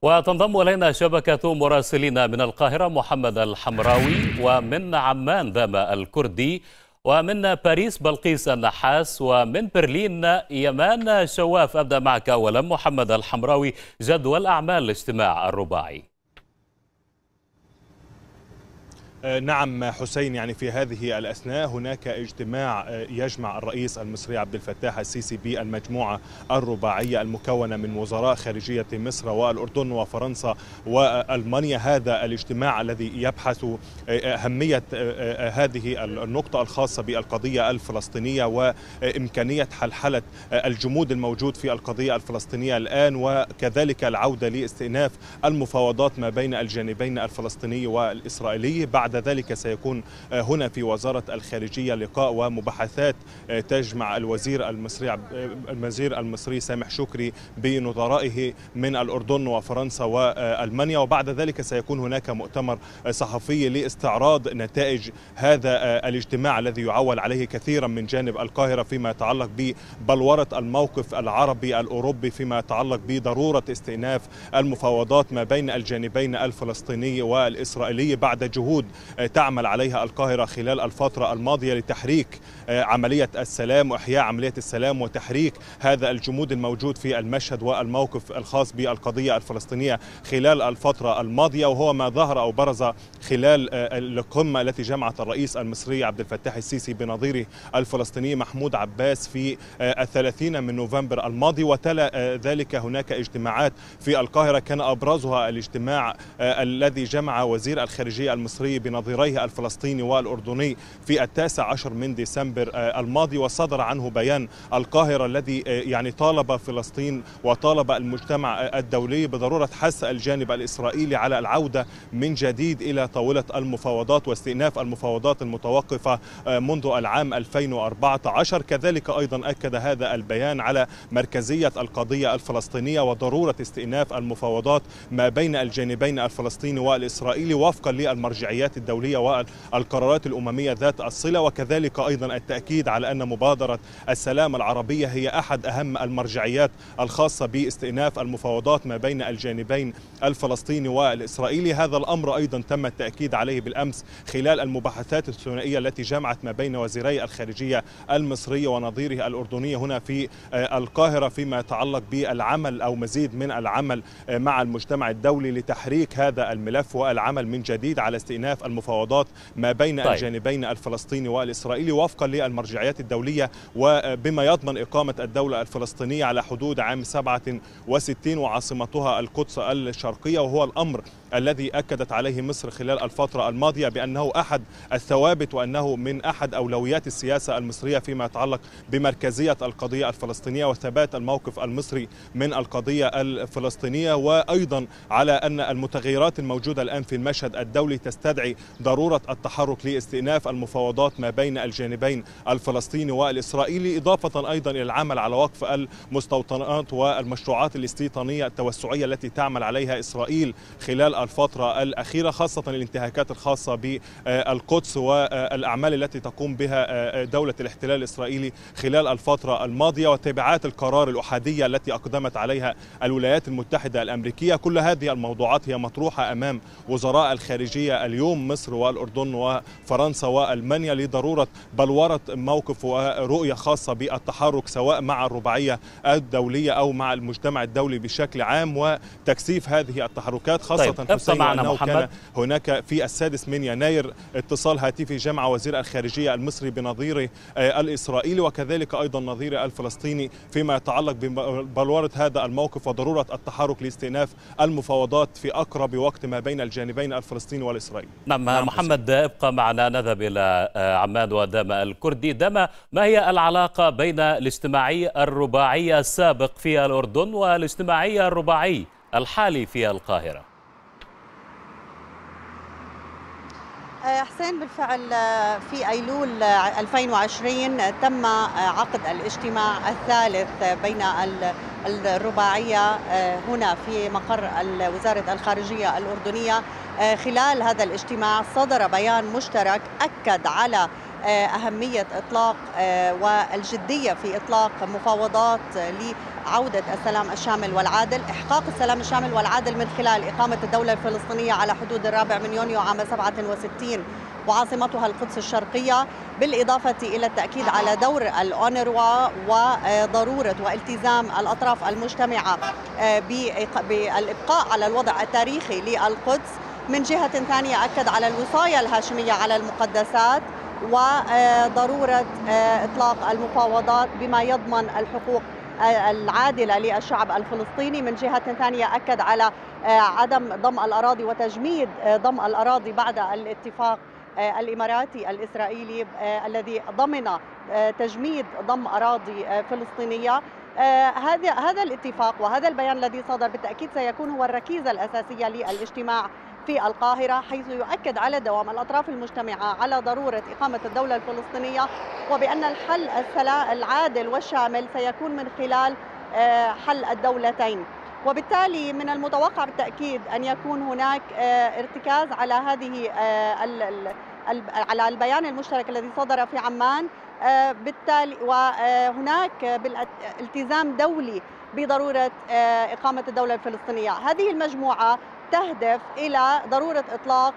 وتنضم إلينا شبكة مراسلين من القاهرة محمد الحمراوي، ومن عمان داما الكردي، ومن باريس بلقيس النحاس، ومن برلين يمان شواف. أبدأ معك أولا محمد الحمراوي، جدول أعمال الاجتماع الرباعي. نعم حسين، يعني في هذه الأثناء هناك اجتماع يجمع الرئيس المصري عبد الفتاح السيسي بالمجموعة الرباعية المكونة من وزراء خارجية مصر والأردن وفرنسا وألمانيا. هذا الاجتماع الذي يبحث أهمية هذه النقطة الخاصة بالقضية الفلسطينية وإمكانية حلحلة الجمود الموجود في القضية الفلسطينية الآن، وكذلك العودة لاستئناف المفاوضات ما بين الجانبين الفلسطيني والإسرائيلي. بعد ذلك سيكون هنا في وزارة الخارجية لقاء ومباحثات تجمع الوزير المصري سامح شكري بنظرائه من الأردن وفرنسا وألمانيا، وبعد ذلك سيكون هناك مؤتمر صحفي لاستعراض نتائج هذا الاجتماع الذي يعول عليه كثيرا من جانب القاهرة فيما يتعلق ببلورة الموقف العربي الأوروبي، فيما يتعلق بضرورة استئناف المفاوضات ما بين الجانبين الفلسطيني والإسرائيلي بعد جهود تعمل عليها القاهرة خلال الفترة الماضية لتحريك عملية السلام وإحياء عملية السلام وتحريك هذا الجمود الموجود في المشهد والموقف الخاص بالقضية الفلسطينية خلال الفترة الماضية، وهو ما ظهر أو برز خلال القمة التي جمعت الرئيس المصري عبد الفتاح السيسي بنظيره الفلسطيني محمود عباس في 30 من نوفمبر الماضي. وتلا ذلك هناك اجتماعات في القاهرة، كان أبرزها الاجتماع الذي جمع وزير الخارجية المصري بنظيريه الفلسطيني والأردني في 19 من ديسمبر الماضي، وصدر عنه بيان القاهرة الذي يعني طالب فلسطين وطالب المجتمع الدولي بضرورة حث الجانب الإسرائيلي على العودة من جديد إلى طاولة المفاوضات واستئناف المفاوضات المتوقفة منذ العام 2014. كذلك أيضا أكد هذا البيان على مركزية القضية الفلسطينية وضرورة استئناف المفاوضات ما بين الجانبين الفلسطيني والإسرائيلي وفقا للمرجعيات الدولية والقرارات الأممية ذات الصلة، وكذلك أيضا التأكيد على أن مبادرة السلام العربية هي أحد أهم المرجعيات الخاصة باستئناف المفاوضات ما بين الجانبين الفلسطيني والإسرائيلي. هذا الأمر أيضا تم التأكيد عليه بالأمس خلال المباحثات الثنائية التي جمعت ما بين وزيري الخارجية المصري ونظيره الأردني هنا في القاهرة فيما يتعلق بالعمل أو مزيد من العمل مع المجتمع الدولي لتحريك هذا الملف والعمل من جديد على استئناف المفاوضات ما بين الجانبين الفلسطيني والإسرائيلي وفقا للمرجعيات الدولية، وبما يضمن إقامة الدولة الفلسطينية على حدود عام 67 وعاصمتها القدس الشرقية، وهو الأمر الذي أكدت عليه مصر خلال الفترة الماضية بأنه أحد الثوابت وأنه من أحد أولويات السياسة المصرية فيما يتعلق بمركزية القضية الفلسطينية وثبات الموقف المصري من القضية الفلسطينية، وأيضا على أن المتغيرات الموجودة الآن في المشهد الدولي تستدعي ضرورة التحرك لاستئناف المفاوضات ما بين الجانبين الفلسطيني والإسرائيلي، إضافة أيضا إلى العمل على وقف المستوطنات والمشروعات الاستيطانية التوسعية التي تعمل عليها إسرائيل خلال الفترة الأخيرة، خاصة الانتهاكات الخاصة بالقدس والأعمال التي تقوم بها دولة الاحتلال الإسرائيلي خلال الفترة الماضية وتبعات القرار الأحادية التي أقدمت عليها الولايات المتحدة الأمريكية. كل هذه الموضوعات هي مطروحة أمام وزراء الخارجية اليوم، مصر والأردن وفرنسا وألمانيا، لضرورة بلورة موقف ورؤية خاصة بالتحرك سواء مع الرباعية الدولية أو مع المجتمع الدولي بشكل عام وتكثيف هذه التحركات، خاصة حسين أنه كان هناك في 6 من يناير اتصال هاتفي جمع وزير الخارجية المصري بنظيره الإسرائيلي وكذلك أيضا نظيره الفلسطيني فيما يتعلق ببلورة هذا الموقف وضرورة التحرك لاستئناف المفاوضات في أقرب وقت ما بين الجانبين الفلسطيني والإسرائيلي. نعم محمد، ابقى معنا، نذهب إلى عمان وداما الكردي. داما، ما هي العلاقة بين الاجتماعي الرباعي السابق في الأردن والاجتماعي الرباعي الحالي في القاهرة؟ حسين، بالفعل في أيلول 2020 تم عقد الاجتماع الثالث بين الرباعية هنا في مقر وزارة الخارجية الأردنية. خلال هذا الاجتماع صدر بيان مشترك أكد على أهمية إطلاق والجدية في إطلاق مفاوضات عودة السلام الشامل والعادل، إحقاق السلام الشامل والعادل من خلال إقامة الدولة الفلسطينية على حدود 4 من يونيو عام 67 وعاصمتها القدس الشرقية، بالإضافة إلى التأكيد على دور الأونروا وضرورة والتزام الأطراف المجتمعة بالإبقاء على الوضع التاريخي للقدس. من جهة ثانية أكد على الوصاية الهاشمية على المقدسات وضرورة إطلاق المفاوضات بما يضمن الحقوق العادلة للشعب الفلسطيني. من جهة ثانية أكد على عدم ضم الأراضي وتجميد ضم الأراضي بعد الاتفاق الإماراتي الإسرائيلي الذي ضمن تجميد ضم أراضي فلسطينية. هذا الاتفاق وهذا البيان الذي صدر بالتأكيد سيكون هو الركيزة الأساسية للاجتماع في القاهرة، حيث يؤكد على دوام الأطراف المجتمعة على ضرورة إقامة الدولة الفلسطينية، وبأن الحل العادل والشامل سيكون من خلال حل الدولتين. وبالتالي من المتوقع بالتأكيد أن يكون هناك ارتكاز على على البيان المشترك الذي صدر في عمان، بالتالي وهناك التزام دولي بضرورة إقامة الدولة الفلسطينية. هذه المجموعة تهدف إلى ضرورة إطلاق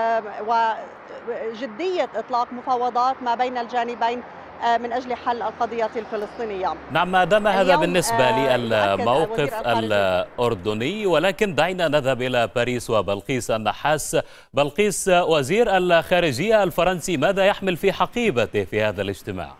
وجدية إطلاق مفاوضات ما بين الجانبين من أجل حل القضية الفلسطينية. نعم، ما دام هذا بالنسبة للموقف الأردني، ولكن دعينا نذهب إلى باريس وبلقيس النحاس. بلقيس، وزير الخارجية الفرنسي ماذا يحمل في حقيبته في هذا الاجتماع؟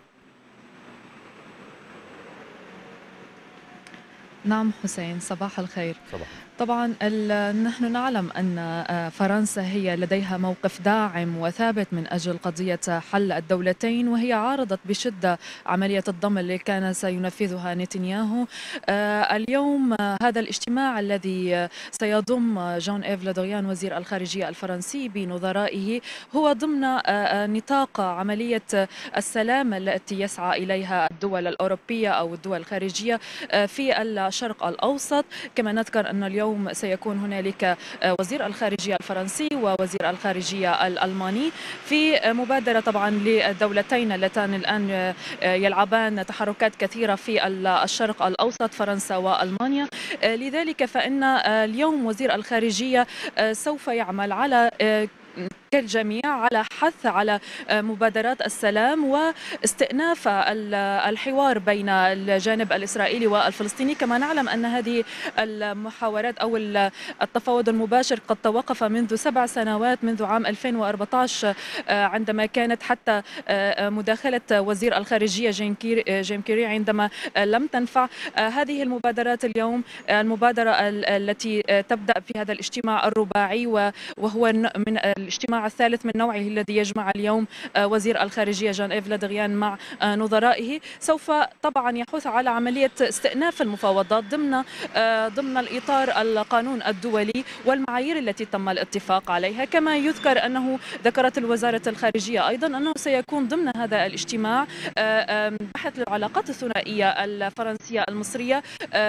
نعم حسين، صباح الخير. طبعا نحن نعلم أن فرنسا هي لديها موقف داعم وثابت من أجل قضية حل الدولتين، وهي عارضت بشدة عملية الضم اللي كان سينفذها نتنياهو. اليوم هذا الاجتماع الذي سيضم جون إيف لدريان وزير الخارجية الفرنسي بنظرائه هو ضمن نطاق عملية السلام التي يسعى إليها الدول الأوروبية أو الدول الخارجية في الشرق الأوسط. كما نذكر أن اليوم سيكون هنالك وزير الخارجية الفرنسي ووزير الخارجية الألماني في مبادرة طبعا للدولتين اللتان الآن يلعبان تحركات كثيرة في الشرق الأوسط، فرنسا وألمانيا. لذلك فإن اليوم وزير الخارجية سوف يعمل على كالجميع على حث على مبادرات السلام واستئناف الحوار بين الجانب الإسرائيلي والفلسطيني. كما نعلم أن هذه المحاورات أو التفاوض المباشر قد توقف منذ 7 سنوات، منذ عام 2014 عندما كانت حتى مداخلة وزير الخارجية جيم كيري عندما لم تنفع. هذه المبادرات اليوم المبادرة التي تبدأ في هذا الاجتماع الرباعي، وهو من الاجتماع الثالث من نوعه الذي يجمع اليوم وزير الخارجية جون إيف لدريان مع نظرائه، سوف طبعا يحث على عملية استئناف المفاوضات ضمن الإطار القانون الدولي والمعايير التي تم الاتفاق عليها. كما يذكر أنه ذكرت الوزارة الخارجية أيضا أنه سيكون ضمن هذا الاجتماع بحث للعلاقات الثنائية الفرنسية المصرية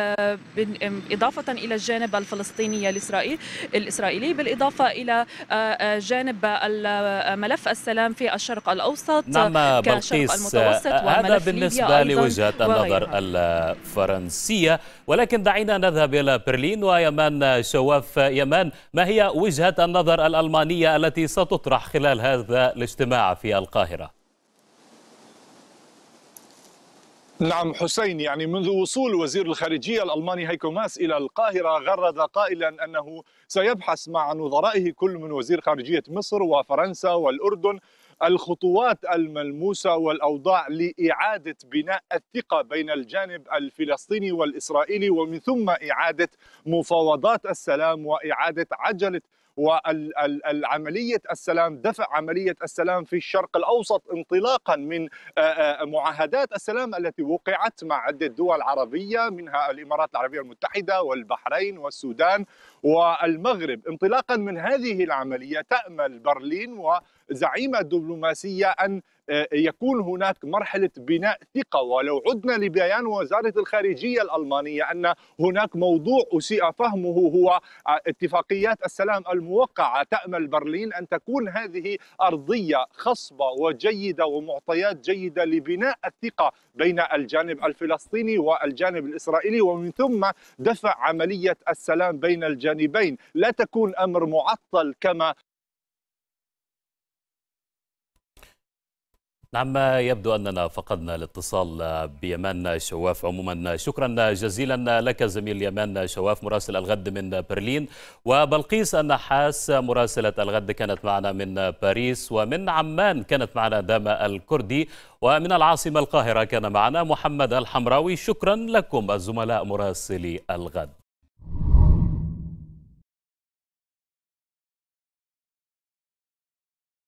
إضافة إلى الجانب الفلسطيني الإسرائيلي، بالإضافة إلى جانب ملف السلام في الشرق الأوسط. نعم بلقيس، هذا بالنسبة لوجهة النظر الفرنسية، ولكن دعينا نذهب إلى برلين ويمان شواف. يمان، ما هي وجهة النظر الألمانية التي ستطرح خلال هذا الاجتماع في القاهرة؟ نعم حسين، يعني منذ وصول وزير الخارجية الألماني هيكو ماس إلى القاهرة غرد قائلا أنه سيبحث مع نظرائه كل من وزير خارجية مصر وفرنسا والأردن الخطوات الملموسة والأوضاع لإعادة بناء الثقة بين الجانب الفلسطيني والإسرائيلي، ومن ثم إعادة مفاوضات السلام وإعادة عجلة والعملية السلام، دفع عملية السلام في الشرق الأوسط، انطلاقا من معاهدات السلام التي وقعت مع عدة دول عربية منها الإمارات العربية المتحدة والبحرين والسودان والمغرب. انطلاقا من هذه العملية تأمل برلين وزعيمة الدبلوماسية أن يكون هناك مرحلة بناء ثقة. ولو عدنا لبيان وزارة الخارجية الألمانية أن هناك موضوع أسيء فهمه هو اتفاقيات السلام الموقعة، تأمل برلين أن تكون هذه أرضية خصبة وجيدة ومعطيات جيدة لبناء الثقة بين الجانب الفلسطيني والجانب الإسرائيلي، ومن ثم دفع عملية السلام بين الجانبين. لا تكون أمر معطل كما نعم. يبدو أننا فقدنا الاتصال بيمان شواف. عموما شكرا جزيلا لك زميل يمان شواف مراسل الغد من برلين، وبلقيس النحاس مراسلة الغد كانت معنا من باريس، ومن عمان كانت معنا داما الكردي، ومن العاصمة القاهرة كان معنا محمد الحمراوي. شكرا لكم الزملاء مراسلي الغد.